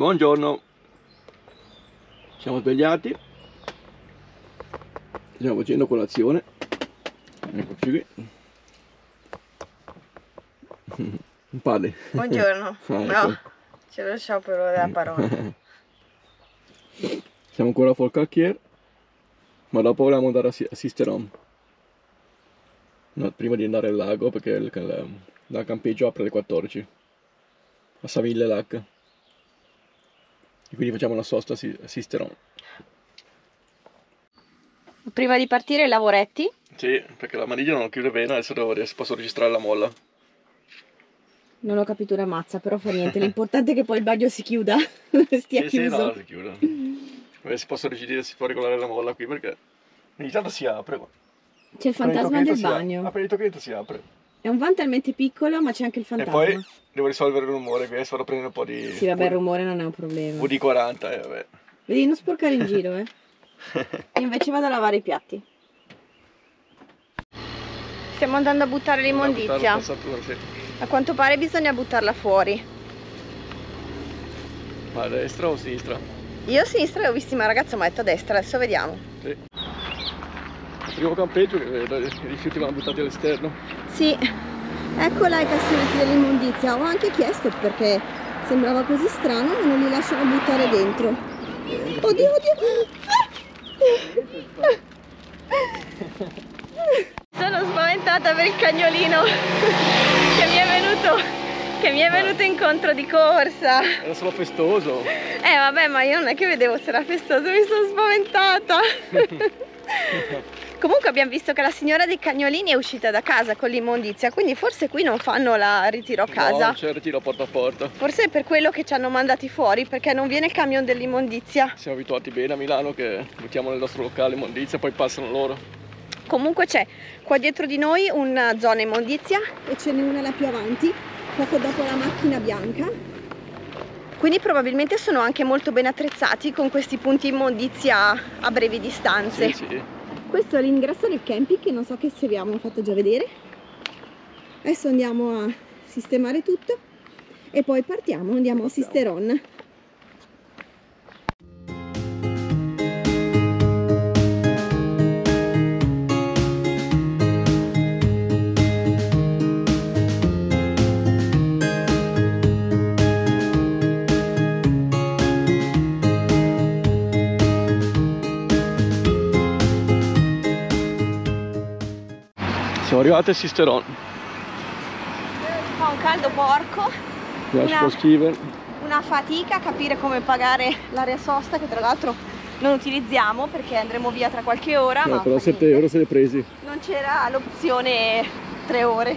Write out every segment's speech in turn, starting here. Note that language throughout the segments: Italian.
Buongiorno, siamo svegliati, stiamo facendo colazione, eccoci qui. Parli. Buongiorno, no, c'è lo sciopero della parola. Siamo ancora a Forcalquier, ma dopo vogliamo andare a Sisteron. No, prima di andare al lago, perché il campeggio apre alle 14 a Saville-Lac. E quindi facciamo una sosta a Sisteron. Prima di partire i lavoretti? Sì, perché la maniglia non chiude bene, adesso posso registrare la molla. Non ho capito una mazza, però fa niente, l'importante è che poi il bagno si chiuda, stia chiuso. Sì, no, si chiude. Si posso decidere, si può regolare la molla qui perché ogni tanto si apre. C'è il fantasma del bagno. Appena il tocchetto si apre. È un van talmente piccolo, ma c'è anche il fantasma. E poi devo risolvere il rumore, qui adesso vado a prendere un po' di... Sì, vabbè, il rumore non è un problema. UD40, vabbè. Vedi, non sporcare in giro, Io invece vado a lavare i piatti. Stiamo andando a buttare l'immondizia. Sì. A quanto pare bisogna buttarla fuori. Ma a destra o a sinistra? Io a sinistra e ho visto una ragazza, mi ha detto a destra, adesso vediamo. Sì. Il primo campeggio che i rifiuti vanno buttati all'esterno. Sì, ecco là i cassonetti dell'immondizia. Ho anche chiesto perché sembrava così strano che non li lasciano buttare dentro. Oddio, oddio! Sono spaventata per il cagnolino che mi è venuto incontro di corsa. Era solo festoso. Vabbè, ma io non è che vedevo se era festoso, mi sono spaventata. Comunque abbiamo visto che la signora dei cagnolini è uscita da casa con l'immondizia, quindi forse qui non fanno la ritiro a casa. No, c'è il ritiro porta a porta. Forse è per quello che ci hanno mandati fuori, perché non viene il camion dell'immondizia. Siamo abituati bene a Milano che mettiamo nel nostro locale immondizia e poi passano loro. Comunque c'è qua dietro di noi una zona immondizia e ce n'è una là più avanti, poco dopo la macchina bianca. Quindi probabilmente sono anche molto ben attrezzati con questi punti immondizia a brevi distanze. Sì, sì. Questo è l'ingresso del camping che non so che se vi abbiamo fatto già vedere. Adesso andiamo a sistemare tutto e poi andiamo a Sisteron. Siamo arrivati a Sisteron. Fa un caldo porco. Una fatica a capire come pagare l'area sosta, che tra l'altro non utilizziamo perché andremo via tra qualche ora. No, ma però 7 euro se li presi. Non c'era l'opzione 3 ore.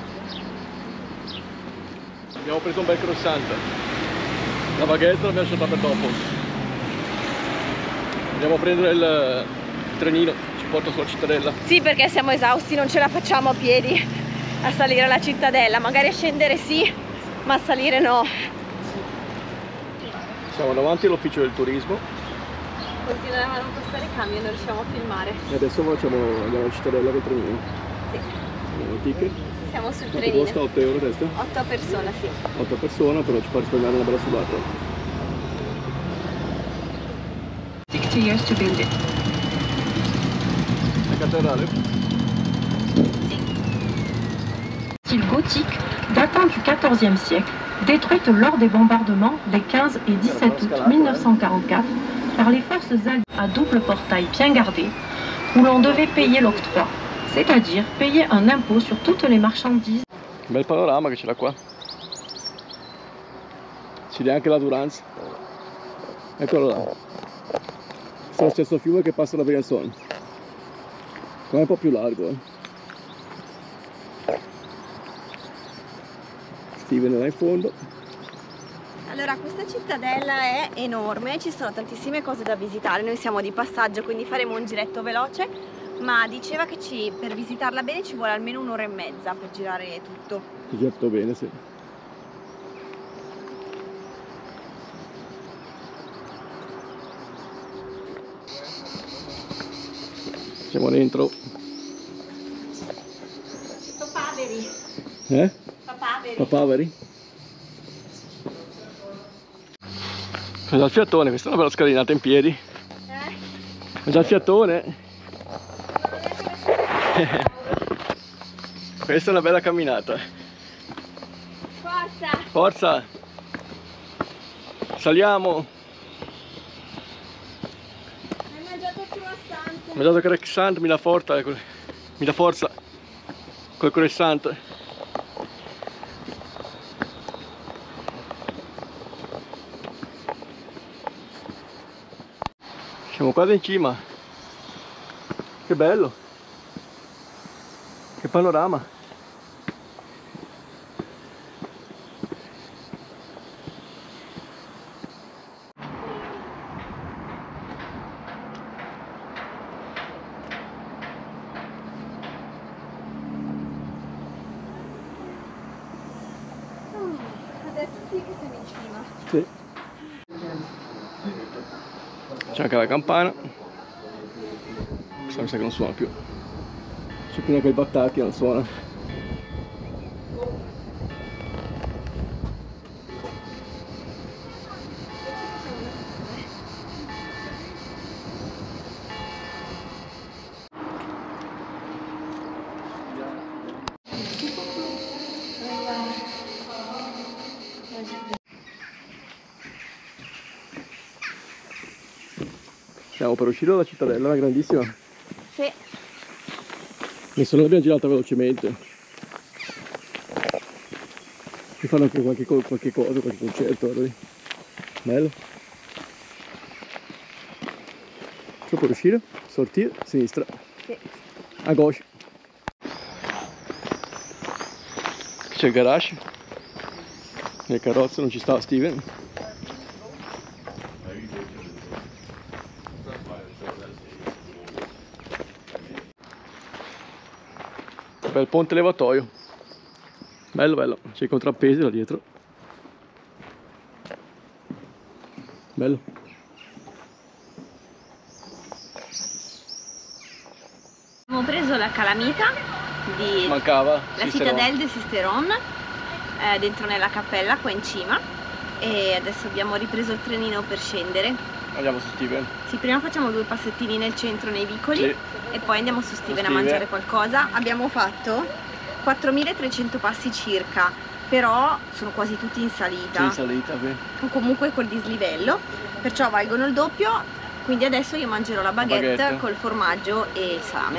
Abbiamo preso un bel croissant. La baguette l'abbiamo lasciata per dopo. Andiamo a prendere il trenino. Porto sulla cittadella. Sì, perché siamo esausti, non ce la facciamo a piedi a salire alla cittadella, magari a scendere sì, ma a salire no. Siamo davanti all'ufficio del turismo. Continuiamo a non passare i camion, non riusciamo a filmare. E adesso andiamo alla cittadella col trenino. Sì. Andiamo al ticket. Siamo sul Quanto trenino. costa? 8 euro a testa? 8 a persona, sì. 8 a persona, però ci fa risparmiare una bella subata. 60 years to build it. La cattedrale? Style gothique datant du XIVe siècle, détruite lors des bombardements des 15 et 17 août 1944 par les forces alliées à double portail bien gardé, où l'on devait payer l'octroi, c'est-à-dire payer un impôt sur toutes les marchandises. Bel panorama che ce l'ha qua. Si vede anche la Durance. Eccolo là. Questo è lo stesso fiume che passa da Briançon. Qua è un po' più largo. Steven è là in fondo. Allora, questa cittadella è enorme, ci sono tantissime cose da visitare, noi siamo di passaggio quindi faremo un giretto veloce, ma diceva che per visitarla bene ci vuole almeno un'ora e mezza per girare tutto. Ti getto bene, sì. Siamo dentro. Papaveri. Papaveri? Già il fiatone, questa è una bella scalinata in piedi. Già il fiatone. Questa è una bella camminata. Forza! Forza! Saliamo! Hai mangiato croissant? Ho mangiato il croissant, mi dà forza col croissant. Siamo quasi in cima. Che bello! Che panorama! Adesso sì che siamo in cima. Sì. C'è anche la campana. Questa mi sa che non suona più. C'è prima che il battacchi non suona. Stiamo per uscire dalla cittadella, una grandissima. Sì. Nessuno l'abbiamo girata velocemente. Ci fanno anche qualche cosa, qualche concerto. Guarda. Bello. Sto per uscire, sortire, sinistra. Sì. A gauche. C'è il garage. Nel carrozzo non ci sta Steven. Bel ponte levatoio. Bello bello, c'è i contrappesi là dietro. Bello. Abbiamo preso la calamita di Mancava la Citadelle de Sisteron, dentro nella cappella qua in cima, e adesso abbiamo ripreso il trenino per scendere. Andiamo su Steven. Sì, prima facciamo 2 passettini nel centro nei vicoli, Sì. e poi andiamo su Steven a Steven. mangiare qualcosa. Abbiamo fatto 4300 passi circa, però sono quasi tutti in salita. Sì, in salita, sì. O comunque col dislivello, perciò valgono il doppio. Quindi adesso io mangerò la baguette col formaggio e il salame.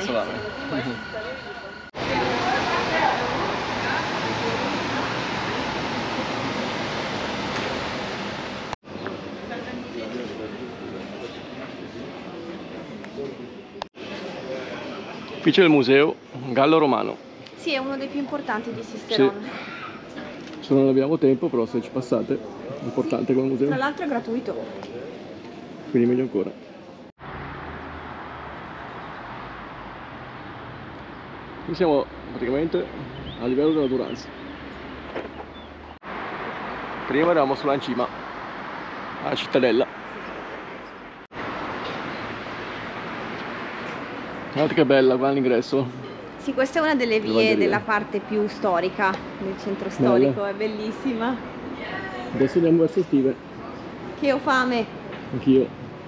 Qui c'è il museo Gallo Romano. Sì, è uno dei più importanti di Sisteron. Sì. Se non abbiamo tempo, però se ci passate, è importante come museo. Tra l'altro è gratuito. Quindi meglio ancora. Qui siamo praticamente a livello della Durance. Prima eravamo sulla in cima, alla cittadella. Guardate che bella qua all'ingresso. Sì, questa è una delle vie della parte più storica del centro storico, è bellissima. Adesso andiamo verso Steven. Che ho fame. Anch'io.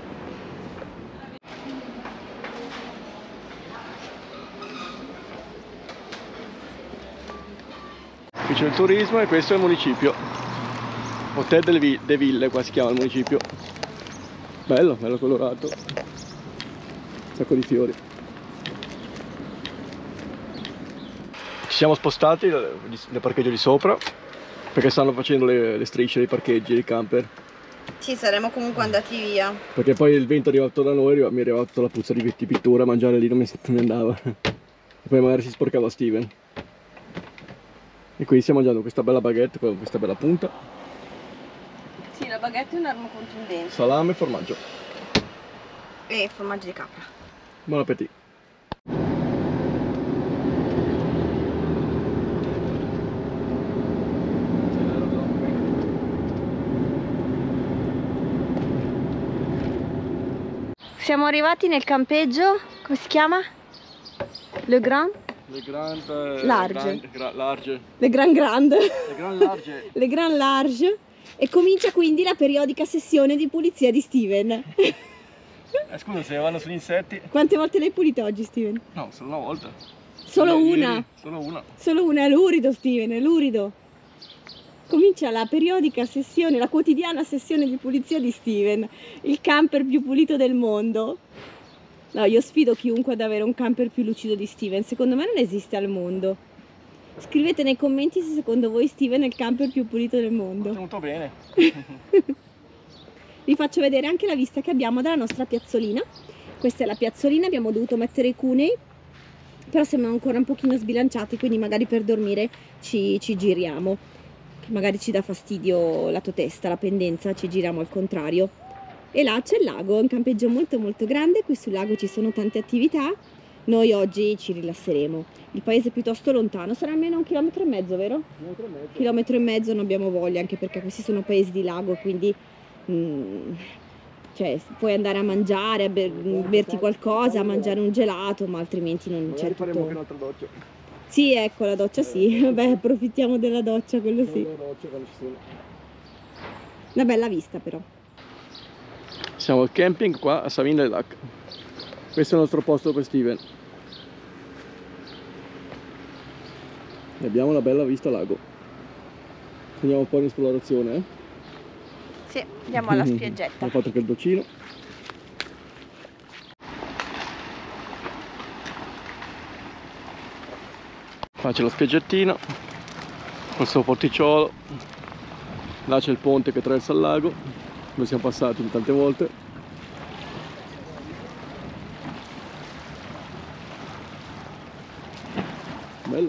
Qui c'è il turismo e questo è il municipio. Hotel de Ville, qua si chiama il municipio. Bello, bello colorato. Un sacco di fiori. Ci siamo spostati nel parcheggio di sopra perché stanno facendo le strisce dei parcheggi dei camper. Sì, saremmo comunque andati via. Perché poi il vento è arrivato da noi, mi è arrivata tutta la puzza di pittura, a mangiare lì non mi andava. E poi magari si sporcava Steven. E quindi stiamo mangiando questa bella baguette con questa bella punta. Sì, la baguette è un'arma contundente. Salame e formaggio. E formaggio di capra. Buon appetito. Siamo arrivati nel campeggio, come si chiama? Le Grand? Le Large. Large. Le Grand Grand. Le Grand Large. Le Grand Large. E comincia quindi la periodica sessione di pulizia di Steven. Scusa, se vanno sugli insetti. Quante volte l'hai pulito oggi, Steven? No, solo una volta. Solo una? Solo una. Solo una, è lurido Steven, è lurido. Comincia la periodica sessione, la quotidiana sessione di pulizia di Steven, il camper più pulito del mondo. No, io sfido chiunque ad avere un camper più lucido di Steven, secondo me non esiste al mondo. Scrivete nei commenti se secondo voi Steven è il camper più pulito del mondo. Tenuto bene. Vi faccio vedere anche la vista che abbiamo dalla nostra piazzolina. Questa è la piazzolina, abbiamo dovuto mettere i cunei, però siamo ancora un pochino sbilanciati, quindi magari per dormire ci giriamo. Magari ci dà fastidio la tua testa, la pendenza, ci giriamo al contrario. E là c'è il lago, è un campeggio molto molto grande, qui sul lago ci sono tante attività. Noi oggi ci rilasseremo. Il paese è piuttosto lontano, sarà almeno 1,5 km, vero? 1,5 km non abbiamo voglia, anche perché questi sono paesi di lago, quindi cioè, puoi andare a mangiare, a berti qualcosa, a mangiare un gelato, ma altrimenti non c'è tutto. Faremo anche un'altra doccia. Sì, ecco, la doccia sì, vabbè, approfittiamo della doccia, quello sì. Una bella vista però. Siamo al camping qua a Savines-les-Lacs. Questo è il nostro posto per Steven. E abbiamo una bella vista al lago. Andiamo un po' in esplorazione, Sì, andiamo alla spiaggetta. Abbiamo fatto anche il docino. Qua c'è la spiaggettina, questo porticciolo, là c'è il ponte che attraversa il lago, dove siamo passati tante volte. Bello.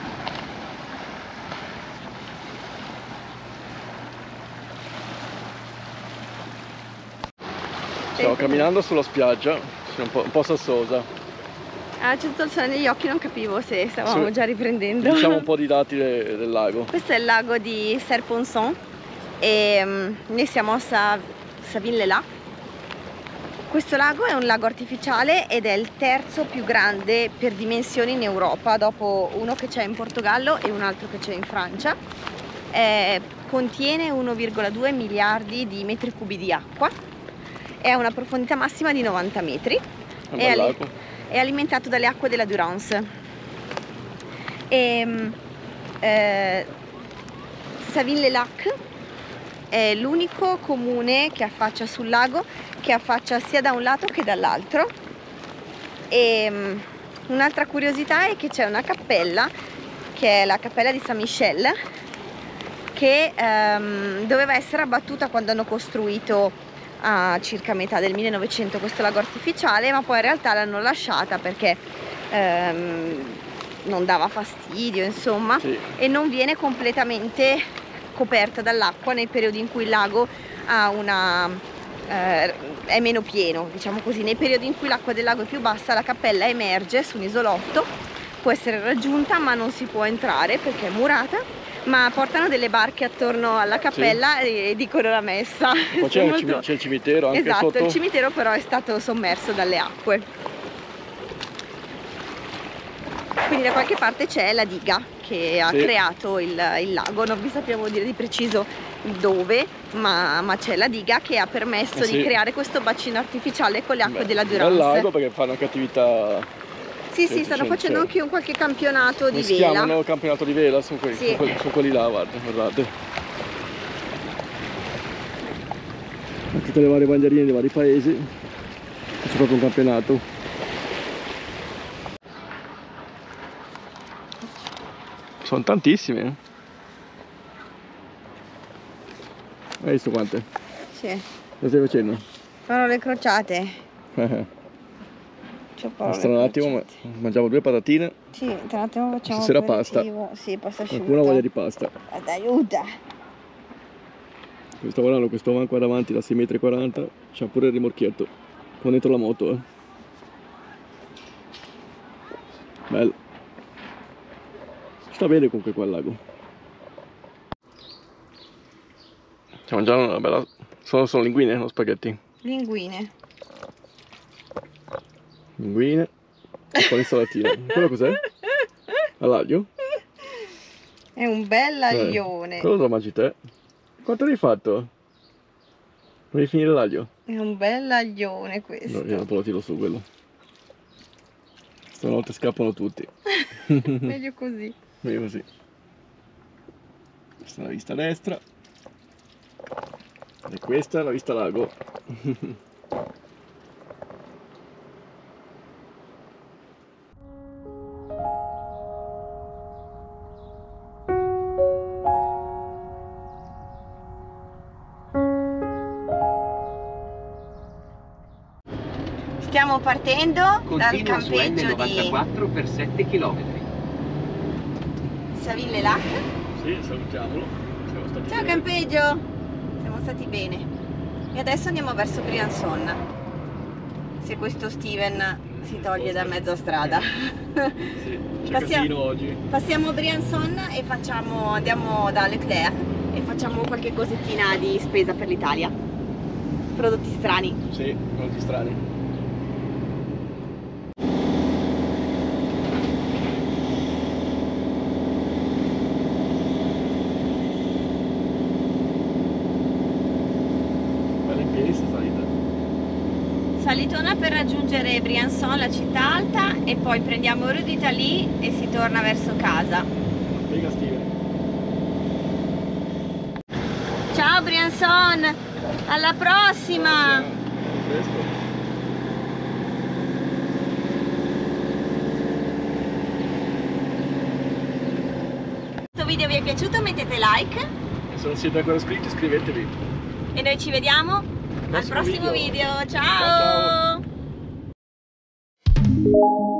Stiamo camminando sulla spiaggia, c'è un po' sassosa. Ah, c'è tutto il sole negli occhi, non capivo se stavamo già riprendendo. Diciamo un po' di dati del lago. Questo è il lago di Serre-Ponçon e noi siamo a Savines-les-Lacs. Questo lago è un lago artificiale ed è il terzo più grande per dimensioni in Europa, dopo uno che c'è in Portogallo e un altro che c'è in Francia. Contiene 1,2 miliardi di metri cubi di acqua e ha una profondità massima di 90 metri. È alimentato dalle acque della Durance. Savines-les-Lacs è l'unico comune che affaccia sul lago, che affaccia sia da un lato che dall'altro. E un'altra curiosità è che c'è una cappella, che è la cappella di Saint-Michel, che doveva essere abbattuta quando hanno costruito a circa metà del 1900 questo lago artificiale, ma poi in realtà l'hanno lasciata perché non dava fastidio, insomma, sì. E non viene completamente coperta dall'acqua nei periodi in cui il lago ha è meno pieno, diciamo così. Nei periodi in cui l'acqua del lago è più bassa, la cappella emerge su un isolotto, può essere raggiunta ma non si può entrare perché è murata. Ma portano delle barche attorno alla cappella, sì. E dicono la messa. Poi c'è il cimitero anche esatto, sotto. Il cimitero però è stato sommerso dalle acque. Quindi da qualche parte c'è la diga che ha creato il lago. Non vi sappiamo dire di preciso dove, ma c'è la diga che ha permesso di creare questo bacino artificiale con le acque della Durance. Bel lago perché fanno anche attività. Sì, stanno facendo anche qualche campionato di vela. Si chiamano campionato di vela, sono quelli là, guardate. Tutte le varie bandierine dei vari paesi, c'è proprio un campionato. Sono tantissime. Hai visto quante? Sì. Cosa stai facendo? Sono le crociate. Basta un attimo, mangiamo 2 patatine. Sì, tra un attimo facciamo stasera pasta. Sì, pasta asciutta. Qualcuno ha voglia di pasta. Aiuta! Sto guardando questo van qua davanti da 6,40 m, c'ha pure il rimorchietto con dentro la moto. Bello. Sta bene comunque qua al lago. Stiamo mangiando una bella. Sono linguine, non spaghetti. Linguine. Linguine, un po' di salatina. Quello cos'è? All'aglio? È un bel aglione. Quello lo mangi te? Quanto hai fatto? Devi finire l'aglio? È un bel aglione questo. No, dopo lo tiro su quello. Stanotte scappano tutti. Meglio così. Meglio così. Questa è la vista destra. E questa è la vista lago. Stiamo partendo dal Continua su campeggio N94 per 7 km. di Saville-Lac. Sì, salutiamolo. Siamo stati Ciao bene. campeggio! Siamo stati bene. E adesso andiamo verso Briançon. Se questo Steven si toglie da mezza strada. Sì, c'è Passiamo- casino oggi. Passiamo Briançon e andiamo da Leclerc e facciamo qualche cosettina di spesa per l'Italia. Prodotti strani. Sì, molti strani. Bella in piedi sta salita. Salitona per raggiungere Briançon, la città alta, e poi prendiamo Rue d'Italie e si torna verso casa. Spiega Steven. Ciao Briançon, alla prossima! Presto. Questo video vi è piaciuto? Mettete like E se non siete ancora iscritti iscrivetevi. e noi ci vediamo al prossimo video. Ciao, ciao. Ciao.